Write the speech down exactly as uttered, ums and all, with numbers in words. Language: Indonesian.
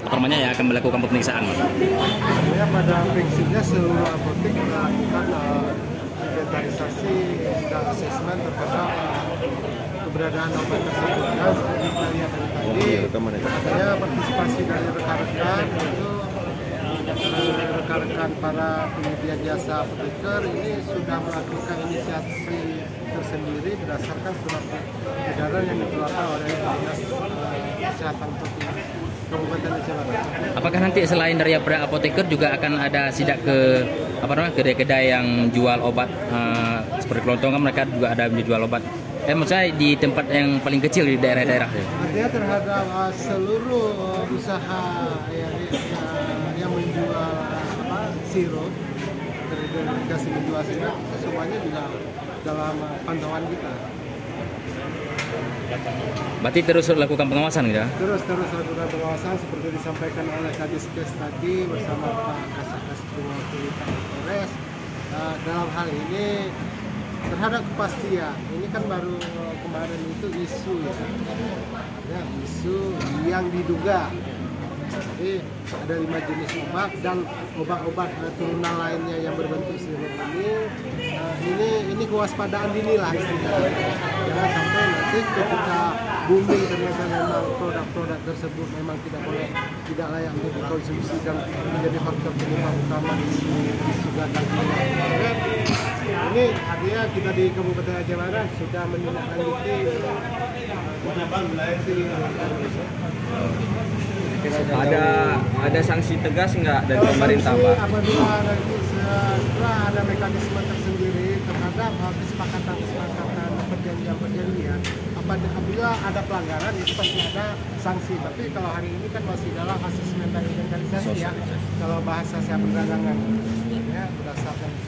pertamanya ya akan melakukan pemeriksaan. Ya, pada prinsipnya seluruh apotek melakukan uh, inventarisasi dan asesmen terhadap keberadaan obat tersebut. Dan seperti kita lihat tadi, adanya partisipasi dari rekan-rekan itu rekan-rekan para penyedia jasa apoteker ini sudah melakukan inisiasi tersendiri berdasarkan surat edaran yang dikeluarkan oleh Dinas Kesehatan Provinsi Kabupaten Aceh Barat. Apakah nanti selain dari apoteker juga akan ada sidak ke apa namanya kedai-kedai yang jual obat uh, seperti kelontongan, mereka juga ada menjual obat. Eh, maksudnya di tempat yang paling kecil di daerah-daerah. Artinya terhadap uh, seluruh uh, usaha yang, uh, yang menjual apa, sirup, terindikasi menjual sirup, semuanya juga dalam uh, pantauan kita. Berarti terus lakukan pengawasan gitu ya? Terus terus lakukan pengawasan seperti disampaikan oleh Kadiskes tadi bersama Pak Kasatgas Polres. Uh, dalam hal ini terhadap kepastian, ini kan baru kemarin itu isu ya, ya isu yang diduga. Jadi ada lima jenis obat dan obat-obat uh, turunan lainnya yang berbentuk sirup ini, uh, ini ini kewaspadaan dini lah istilahnya. Jangan sampai nanti ketika booming ternyata memang produk-produk tersebut memang tidak boleh, tidak layak untuk dikonsumsi dan menjadi faktor penyebab utama isu isu gatal ginjal. Ini artinya kita di Kabupaten Aceh Barat sudah menindaklanjuti ada ada sanksi tegas nggak dari pemerintah, Pak? Apabila nanti setelah ada mekanisme tersendiri terhadap kesepakatan-kesepakatan perjanjian-perjanjian, apabila ada pelanggaran itu pasti ada sanksi. Tapi kalau hari ini kan masih dalam asesmen dan inventarisasi ya, kalau bahasa saya perdagangan ya berdasarkan